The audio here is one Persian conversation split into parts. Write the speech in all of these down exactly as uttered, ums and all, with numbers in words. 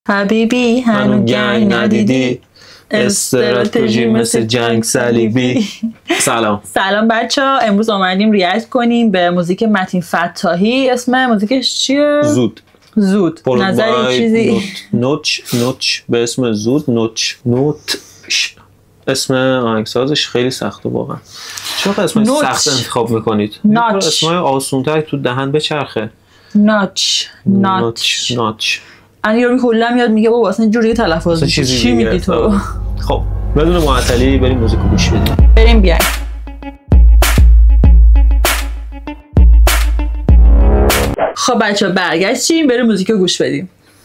حبیبی هنو گنگ ندیدی، استراتژی مثل جنگ صلیبی. سلام سلام بچه ها، امروز آمدیم ریاکت کنیم به موزیک متین فتاحی. اسم موزیکش چیه؟ زود. زود. نظری چیزی؟ نوچ نوچ به اسم زود. نوچ نوت اسم آهنگسازش خیلی سخته واقعا. چرا اسم سخت انتخاب میکنید؟ ناچ. اسمای آسون‌تر تو دهن بچرخه. ناچ ناچ ناچ. انا یارو کلا میاد میگه بابا اصلا جوری تلفظ چی میگی تو؟ خب بدون معطلی بریم موزیکو گوش بدیم. بریم بیایم. خب بچه ها برگشتیم، بریم موزیکو گوش بدیم.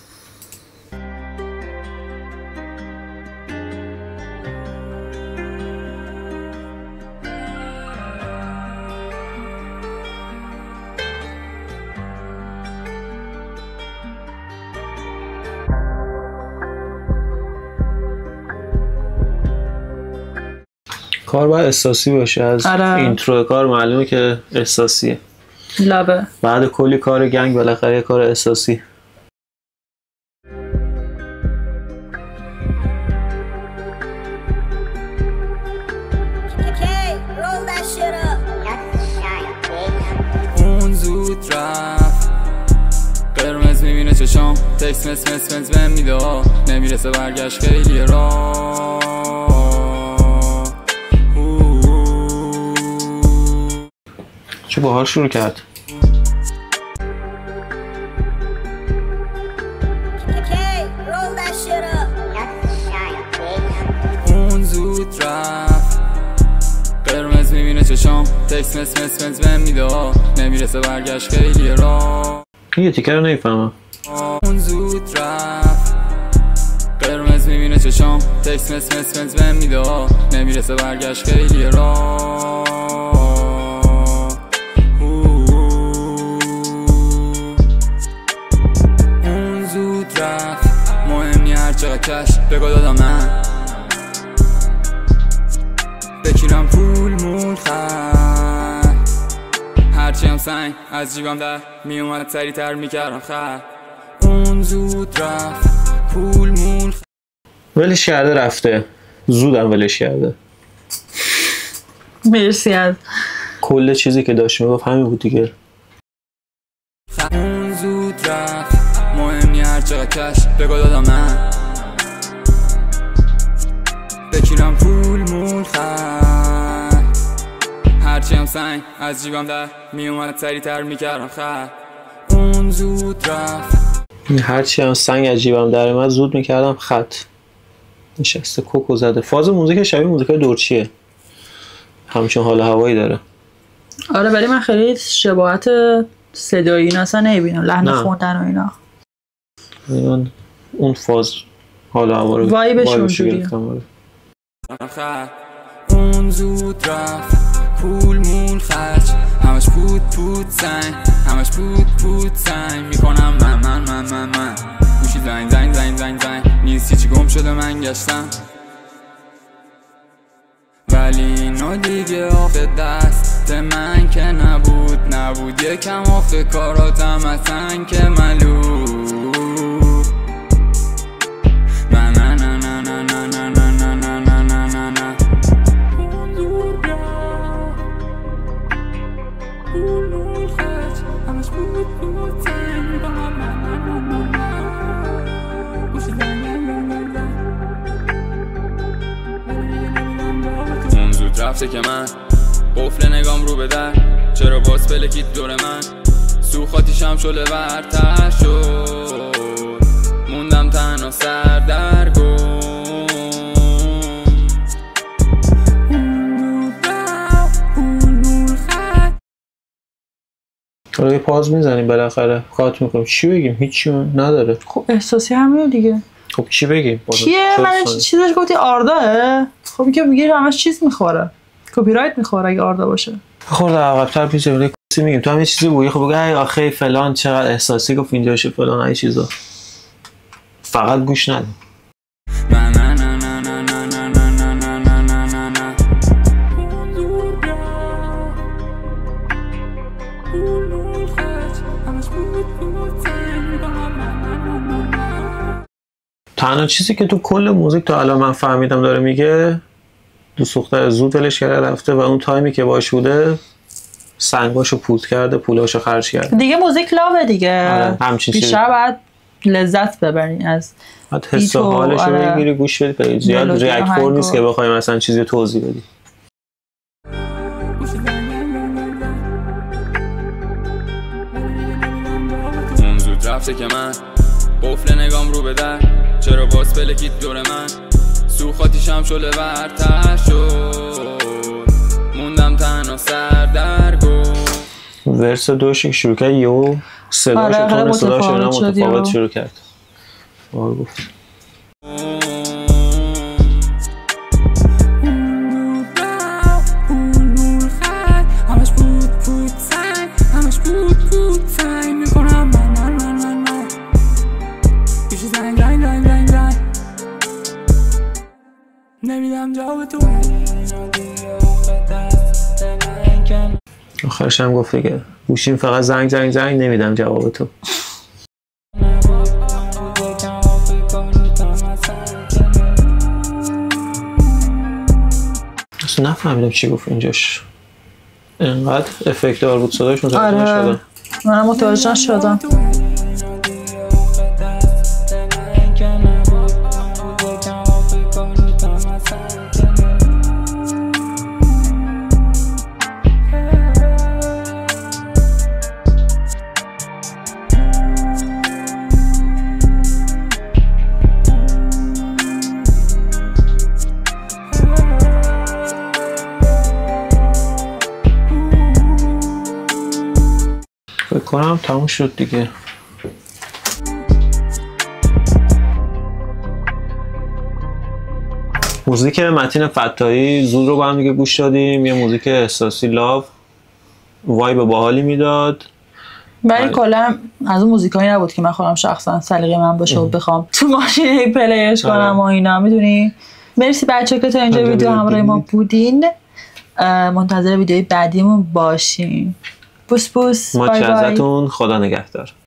کار باید احساسی باشه. از آره. اینترو کار معلومه که احساسیه. لابه بعد کلی کار گنگ بالاخره کار احساسی. اون زود رفت، قرمز میبینه چشام، تکس مس مس مس بهم میده، نمیرسه برگشت خیلی راه. چه باحال شروع کرد. اون زود رفت، قرمز میبینه چشام، تکس مس مس مس بهم میده، نمیرسه برگشت خیلی راه. یه تیکه رو نمیفهمم. اون زود رفت، قرمز میبینه چشام، تکس مس مس مس بهم میده، نمیرسه برگشت خیلی راه. اون زود رفت، مهم نی هر چقدر کش بگو دادم من، بکیرم پول مول خر، هرچی هم سنگ از جیبم در میومد سریع تر میکردم خر. اون زود رفت، پول مول خر. ولش کرده رفته، زودم ولش کرده. مرسی از کل چیزی که داشت میگفت همین بود دیگه. اون زود رفت، مهم نی هر چقدر کش بگو دادم من، بکیرم پول مول خر، هرچی هم سنگ از جیبم در میومد سریع تر میکردم خر. اون زود رفت، هرچی هم سنگ از جیبم در اومد زود میکردم خط. نشسته کوکو زده. فاز موزیک شبیه موزیکای دورچیه، همچون حال هوایی داره. آره ولی من خیلی شباهت صدایی اینا اصلا نمیبینم، لحن خوندن و اینا. من اون فاز حال هوا رو وایبش اونجوریه. اون زود رفت، پول مول خرج، همش پود پود سنگ، همش پود پود سنگ میکنم من من من من من گوشی زنگ زنگ زنگ زنگ زنگ نیستی چی گم شده من گشتم، ولی اینو دیگه آخه دست من که نبود نبود یکم آخه کاراتم اصلا که ملو. اون زود رفته که من قفل نگام رو به در، چرا باز پلکید دور من، سوخاتیشم شله ورتر شد، موندم تنها سر در گم. حالا یه پاز میزنیم بالاخره قاط میکنیم. چی بگیم؟ هیچی نداره. خب احساسی همینه دیگه. خب چی بگیم؟ کیه؟ من چیزش گفتی آرداه؟ خب این که میگه همش چیز میخوره، کپی رایت میخوره اگه آردا باشه. خورده عقب‌تر پیش بله کسی میگیم تو هم یه چیزی بگی. خب بگه ای آخه فلان چقدر احساسی گفت اینجاشه فلان ای چیزا، فقط گوش نده. تنها چیزی که تو کل موزیک تا الان من فهمیدم داره میگه دوست دختر زود ولش کرده رفته و اون تایمی که باش بوده سنگاشو پول کرده، پولاشو خرج کرده. دیگه موزیک لاوه دیگه. آره، همچین چیزی. بیشتر باید لذت ببرین از بعد حس و حالش رو آره. بگیری گوش بدی. زیاد ریاکتور نیست که بخوایم مثلا چیزی توضیح بدی. اون زود رفته که من قفل نگام رو به در، چرا باز پلکید دور من سوخاتیشم شله برتر شد، موندم تنها سر در گو. ورس دوش که شروع کرد یهو صداش آره، و تون صداش اینا متفاوت متفاوت شروع کرد. آره گفت آخرش هم گفت دیگه گوشیم فقط زنگ زنگ زنگ نمیدم جواب تو. اصلا نفهمیدم چی گفت اینجاش، اینقدر افکت دار بود صداش متوجه آره. نشدم. منم متوجه نشدم. فکر کنم تموم شد دیگه. موزیک متین فتاحی زود رو با هم دیگه گوش دادیم. یه موزیک احساسی لاو وایب باحالی میداد. ولی کلا از اون موزیکایی نبود که من خودم شخصا سلیقه من باشه و بخوام تو ماشین هی پلیش کنم و اینا، میدونی. مرسی بچه‌ها که تا اینجا ویدیو همراه ما بودین. منتظر ویدیوی بعدیمون باشین. بوس بوس. ما بای چه بای. ازتون خدا نگهدار.